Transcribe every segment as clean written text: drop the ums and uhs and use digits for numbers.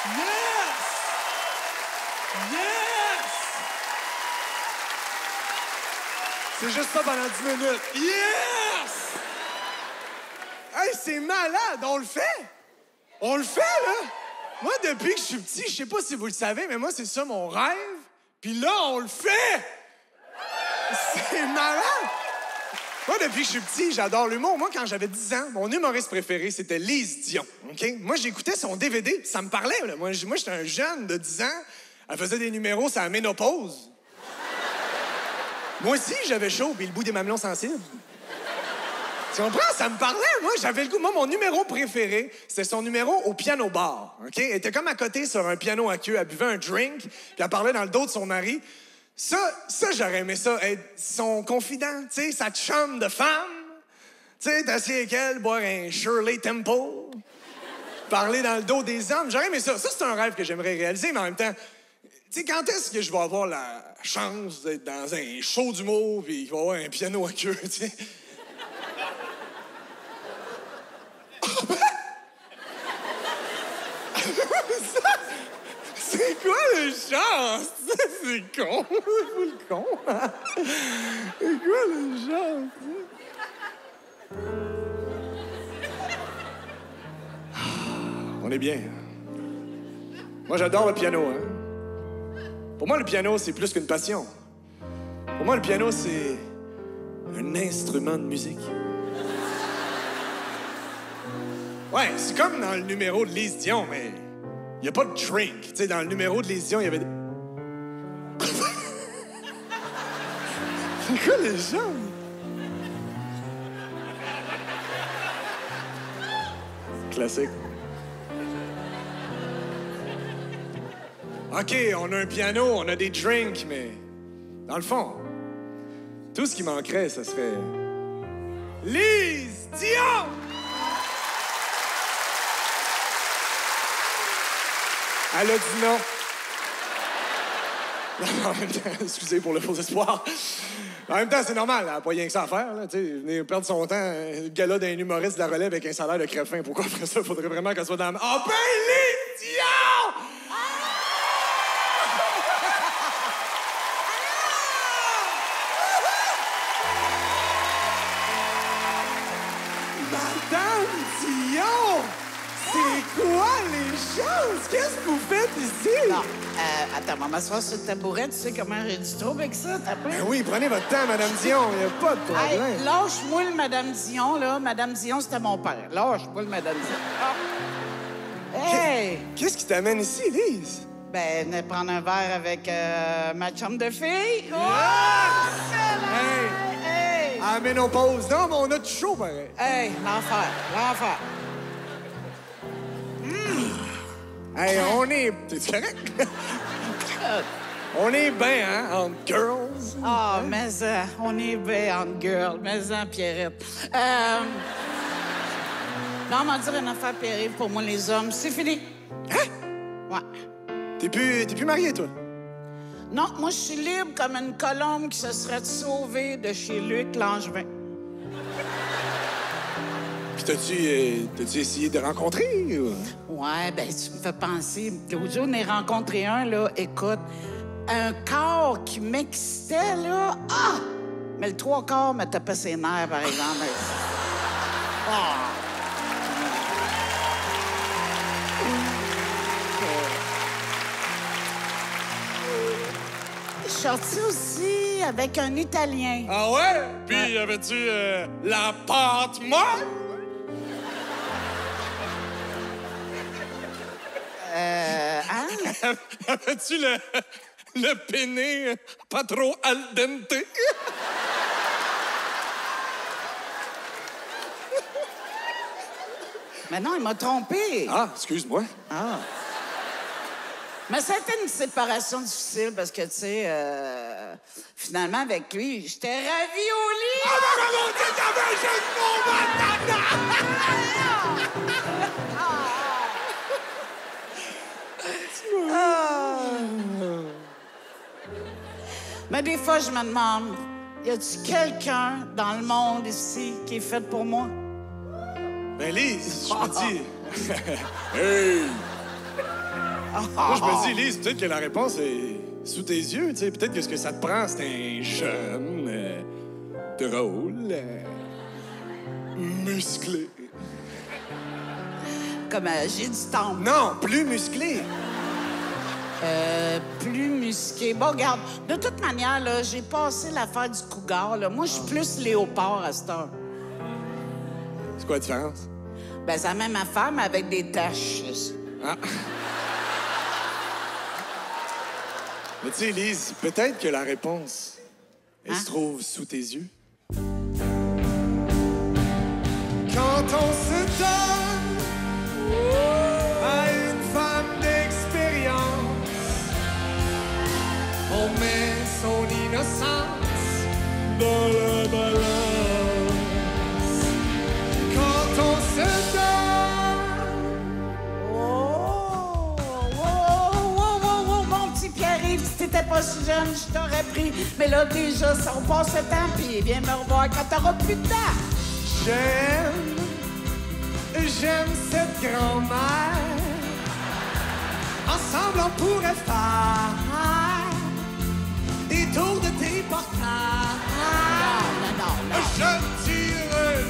Yes! Yes! C'est juste ça pendant 10 minutes. Yes! Hey, c'est malade! On le fait! On le fait, là! Moi, depuis que je suis petit, je sais pas si vous le savez, mais moi, c'est ça mon rêve. Puis là, on le fait! C'est malade! Moi, depuis que je suis petit, j'adore l'humour. Moi, quand j'avais 10 ans, mon humoriste préféré, c'était Lise Dion. OK? Moi, j'écoutais son DVD, ça me parlait. Là. Moi, j'étais un jeune de 10 ans. Elle faisait des numéros sur la ménopause. Moi aussi, j'avais chaud, puis le bout des mamelons sensibles. Tu comprends? Ça me parlait, moi. J'avais le goût. Moi, mon numéro préféré, c'était son numéro au piano-bar. OK? Elle était comme à côté sur un piano à queue. Elle buvait un drink, puis elle parlait dans le dos de son mari. Ça, j'aurais aimé ça, être son confident, tu sais, sa chum de femme. Tu sais, t'assis avec elle, boire un Shirley Temple, parler dans le dos des hommes. J'aurais aimé ça. Ça, c'est un rêve que j'aimerais réaliser, mais en même temps, tu sais, quand est-ce que je vais avoir la chance d'être dans un show d'humour puis qu'il va y avoir un piano à queue, tu sais? C'est quoi le chance? C'est con. C'est fou le con. C'est quoi le chance? On est bien. Moi, j'adore le piano, hein. Pour moi, le piano, c'est plus qu'une passion. Pour moi, le piano, c'est un instrument de musique. Ouais, c'est comme dans le numéro de Lise Dion, mais il n'y a pas de drink. Tu sais, dans le numéro de Lise Dion, il y avait des... C'est quoi les gens? Classique. OK, on a un piano, on a des drinks, mais dans le fond, tout ce qui manquerait, ce serait... Lise Dion! Elle a dit non. En même temps, excusez pour le faux espoir. En même temps, c'est normal, elle n'a pas rien que ça à faire. Là, venir perdre son temps, le gala d'un humoriste de la relève avec un salaire de crève-fin. Pourquoi après ça, il faudrait vraiment qu'elle soit dans la... Ah ben, Lise Dion! Madame Dion! C'est quoi les choses? Qu'est-ce que vous faites ici? Non, attends, on va m'asseoir sur le tabouret. Tu sais comment j'ai du trouble avec ça, t'as peur? Ben oui, prenez votre temps, Madame Dion. Il n'y a pas de problème. Hey, lâche-moi le Madame Dion, là. Madame Dion, c'était mon père. Lâche-moi le Madame Dion. Ah. Hey! Qu'est-ce qui t'amène ici, Lise? Ben, venez prendre un verre avec ma chum de fille. Oh! Hey! Hey! À la ménopause. Non, mais on a du chaud, pareil. Hey, l'enfer, l'enfer. Hey, on est... T'es correct? On est bien, hein, entre girls. Ah, mais on est bien en girl. Mais Pierrette. Non, on va dire une affaire Pierre-Yves, pour moi, les hommes, c'est fini. Hein? Ouais. T'es plus marié, toi? Non, moi, je suis libre comme une colombe qui se serait sauvée de chez Luc Langevin. Puis t'as-tu essayé de rencontrer? Ou... Ouais, ben tu me fais penser. L'autre jour, on est rencontré un, là, écoute, un corps qui m'excitait, là. Ah! Mais le 3/4 me tapait ses nerfs, par exemple. Ah! Je suis sortie aussi avec un Italien. Ah ouais? Puis avais-tu la pâte molle? Hein? Avais-tu le penne pas trop al dente? Mais non, il m'a trompé. Ah, excuse-moi. Ah. Mais ça a été une séparation difficile parce que, tu sais, finalement, avec lui, j'étais ravie au lit. Ah, mon Dieu, t'avais un jeu de mots, Mais des fois, je me demande, y a-tu quelqu'un dans le monde ici qui est fait pour moi? Ben, Lise, je me dis... Hey! Moi, je me dis, Lise, peut-être que la réponse est sous tes yeux, tu sais. Peut-être que ce que ça te prend, c'est un jeune, drôle, musclé. Comme j'ai du temps. Non, plus musclé. Plus musqué. Bon, regarde, de toute manière, là, j'ai passé l'affaire du cougar, là. Moi, je suis plus léopard à cette heure. C'est quoi la différence? Ben, c'est la même affaire, mais avec des taches. Ah. Mais tu sais, Lise, peut-être que la réponse, elle se trouve sous tes yeux. Quand on se donne à une femme d'expérience, on met son innocence dans la balance. Quand on se donne... Oh, mon petit Pierre-Yves, si t'étais pas si jeune, je t'aurais pris. Mais là, déjà, ça repasse le temps, puis viens me revoir quand t'auras plus de temps. J'aime cette grand-mère. Ensemble, on pourrait faire des tours de triportage. Non. Je dirais,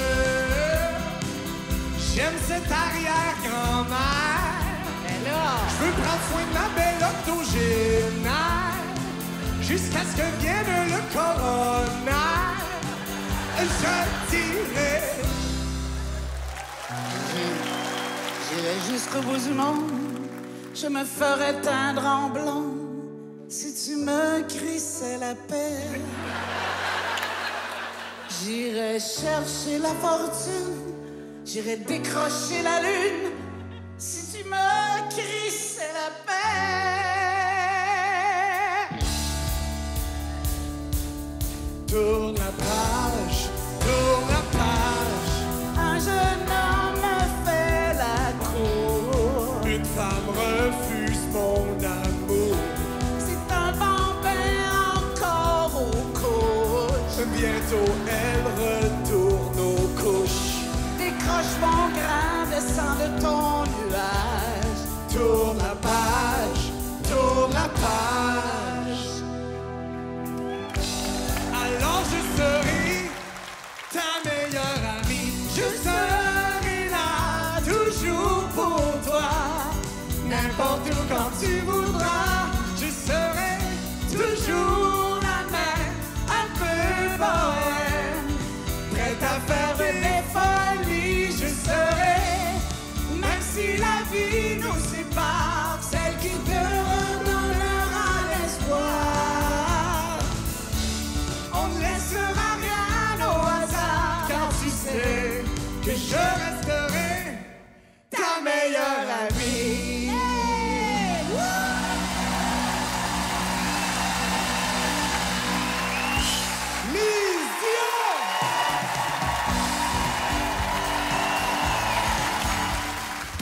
j'aime cette arrière-grand-mère. Mais là... Je veux prendre soin de ma belle octogénaire jusqu'à ce que vienne le coroner. Je dirais... J'irai jusqu'au bout du monde, je me ferais teindre en blanc si tu me crissais la paix. J'irai chercher la fortune, j'irai décrocher la lune si tu me crissais la paix. Tourne la page, tourne la page. Un jeune homme fait la cour. Une femme refuse mon amour. C'est un bambin encore aux couches. Bientôt elle retourne aux couches. Décroche mon grain, descends de ton nuage. Tourne la page, tourne la page. Alors je serai ta meilleure amie. Je serai là toujours pour toi. N'importe où quand tu voudras. Je serai toujours la même, un peu bohème. Prête à faire des folies. Je serai, même si la vie nous sépare, celle qui te redonnera l'espoir. On ne laissera rien au hasard, car tu sais que je reste